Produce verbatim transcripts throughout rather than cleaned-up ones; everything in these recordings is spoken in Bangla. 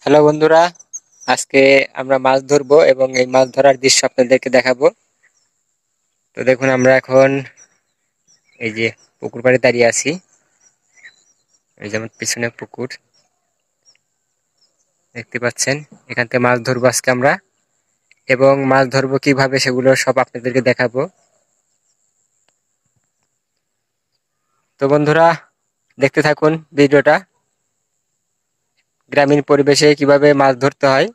হ্যালো বন্ধুরা, আজকে আমরা মাছ ধরবো এবং এই মাছ ধরার দৃশ্য আপনাদেরকে দেখাবো। তো দেখুন, আমরা এখন এই যে পুকুর পাড়ে দাঁড়িয়ে আছি। এই যেমন পিছনে পুকুর দেখতে পাচ্ছেন, এখান থেকে মাছ ধরবো আজকে আমরা, এবং মাছ ধরবো কিভাবে সেগুলো সব আপনাদেরকে দেখাবো। তো বন্ধুরা, দেখতে থাকুন ভিডিওটা, গ্রামীণ পরিবেশে কিভাবে মাছ ধরতে হয়।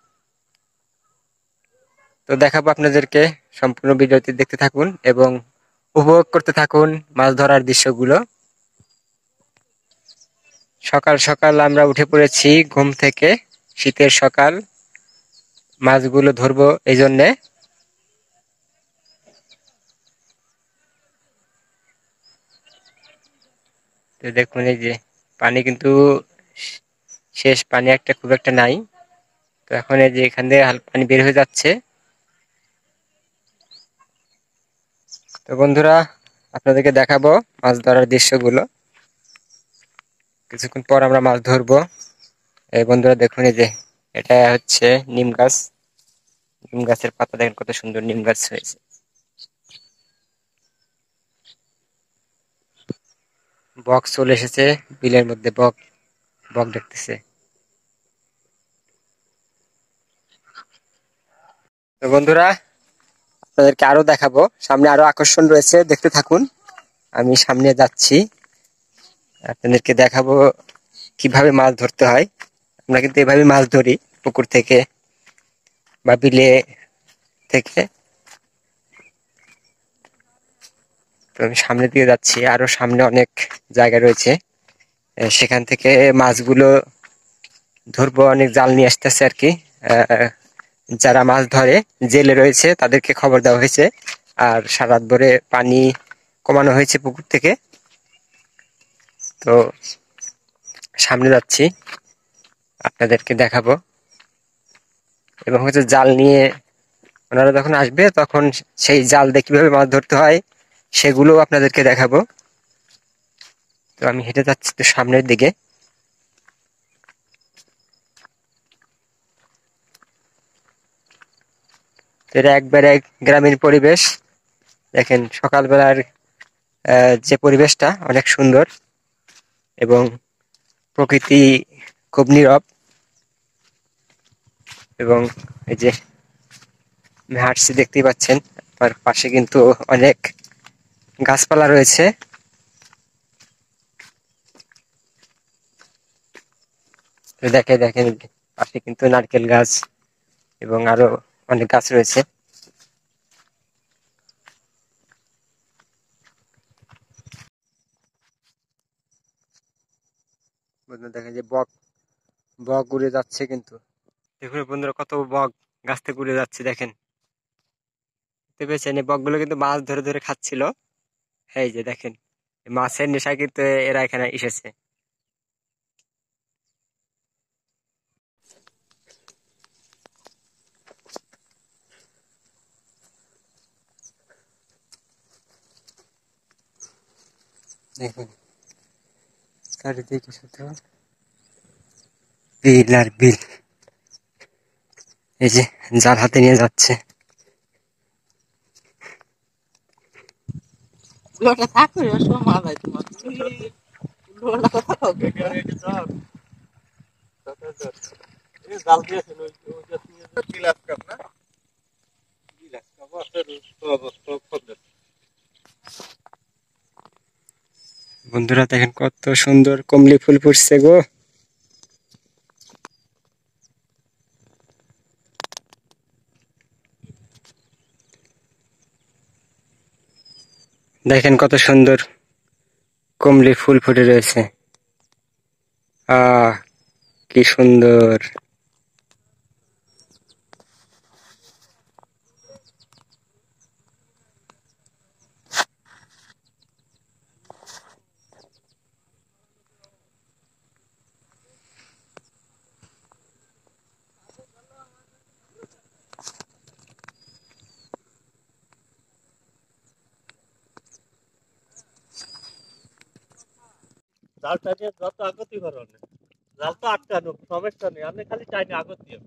তো দেখাবো আপনাদেরকে, সম্পূর্ণ ভিডিওটি দেখতে থাকুন এবং উপভোগ করতে থাকুন মাছ ধরার দৃশ্যগুলো। সকাল সকাল আমরা উঠে পড়েছি ঘুম থেকে, শীতের সকাল, মাছগুলো ধরবো এই জন্যে। তো দেখুন, এই যে পানি কিন্তু শেষ, পানি একটা খুব একটা নাই। তো এখন এই যে এখান থেকে হালকা পানি বের হয়ে যাচ্ছে। তো বন্ধুরা, আপনাদেরকে দেখাবো মাছ ধরার দৃশ্যগুলো। কিছুক্ষণ পর আমরা মাছ ধরবো। এই বন্ধুরা দেখুন, এই যে এটা হচ্ছে নিম গাছ। নিম গাছের পাতা দেখেন কত সুন্দর নিম গাছ হয়েছে। বক চলে এসেছে বিলের মধ্যে, বক বক দেখতেছে। তো বন্ধুরা, আপনাদেরকে আরো দেখাবো, সামনে আরো আকর্ষণ রয়েছে, দেখতে থাকুন। আমি সামনে যাচ্ছি, আপনাদেরকে দেখাবো কিভাবে মাছ ধরতে হয়। আমরা কিন্তু এভাবে মাছ ধরি পুকুর থেকে বা বিলে থেকে। তো আমি সামনের দিকে যাচ্ছি, আরো সামনে অনেক জায়গা রয়েছে, আহ, সেখান থেকে মাছগুলো ধরবো। অনেক জাল নিয়ে আসতেছে আর কি। আহ, যারা মাছ ধরে জেলে রয়েছে তাদেরকে খবর দেওয়া হয়েছে, আর সারা রাত ভরে পানি কমানো হয়েছে পুকুর থেকে। তো সামনে যাচ্ছি, আপনাদেরকে দেখাবো, এবং হচ্ছে জাল নিয়ে ওনারা যখন আসবে তখন সেই জাল দিয়ে কিভাবে মাছ ধরতে হয় সেগুলো আপনাদেরকে দেখাবো। তো আমি হেঁটে যাচ্ছি তো সামনের দিকে। এটা একবারে গ্রামীণ পরিবেশ, দেখেন সকালবেলার আহ, যে পরিবেশটা অনেক সুন্দর, এবং প্রকৃতি খুব নীরব। এবং এই যে আমি হাঁটছি, দেখতেই পাচ্ছেন আমার পাশে কিন্তু অনেক গাছপালা রয়েছে। তো দেখে দেখেন পাশে কিন্তু নারকেল গাছ এবং আরো অনেক গাছ রয়েছে। বন্ধুরা দেখেন যে বক বক উড়ে যাচ্ছে, কিন্তু দেখুন বন্ধুরা কত বক গাছ থেকে উড়ে যাচ্ছে, দেখেন। দেখতে পেয়েছেন, এই বকগুলো কিন্তু মাছ ধরে ধরে খাচ্ছিল। এই যে দেখেন, মাছের নেশায় কিন্তু এরা এখানে এসেছে। দেখুন চারিদিকে শুধু বিল আর বিল। এই যে জাল হাতে নিয়ে যাচ্ছে। লোটা থাকবে সময় মাথায় তোমার লোটা কথা হবে জাল দিয়েছেন ওই গিলাস কাপ না গিলাস কাপ আছে। বন্ধুরা দেখেন কত সুন্দর কমলি ফুল ফুটছে গো। দেখেন কত সুন্দর কমলি ফুল ফুটে রয়েছে। আহ কি সুন্দর। জালটা দিয়ে যত আগতি করো জাল তো আটকানো সমস্যা নেই, আপনি খালি টাইমে আগত দিও।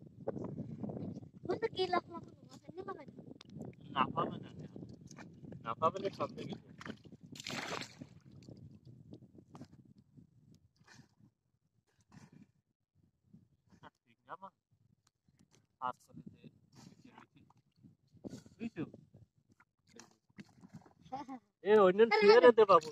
না পাবে না, না পাবে না সব থেকে এ অন্য ফিরে দে বাবু।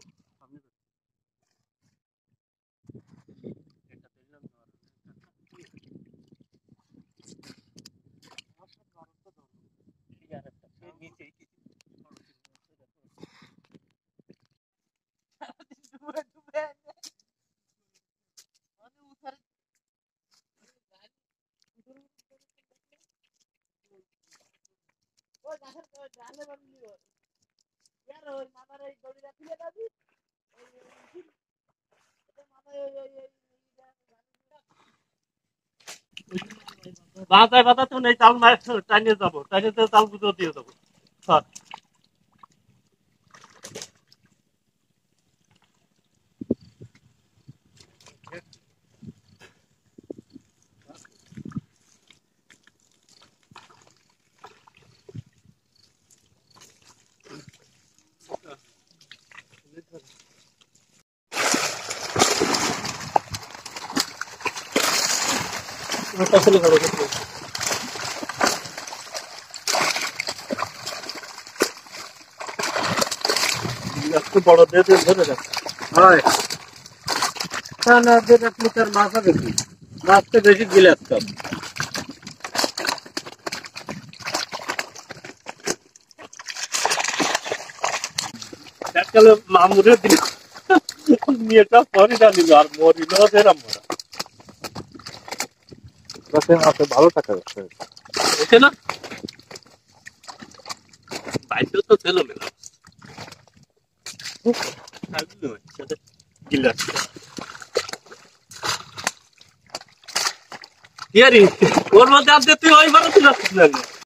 বাজায় বাজাতে তো নেই, তাল মাছ টাইনে যাবো, টাইনে তাল পুজো দিয়ে যাবো। একটু বড় দিয়ে দিয়ে ধরে রাখ। হয় না না, দেড় এক লিটার মাছ হবে কি, মাছ তো বেশি গিলে আসতাম এককালে মামুরে দিল মেয়েটা পরিটা নিল আর মরিল যেরাম মরা ভালো টাকা হচ্ছে না, বাইরে তো ছিল মেলা গিলাস ওর মধ্যে আর তুই ওই ভালো ছিল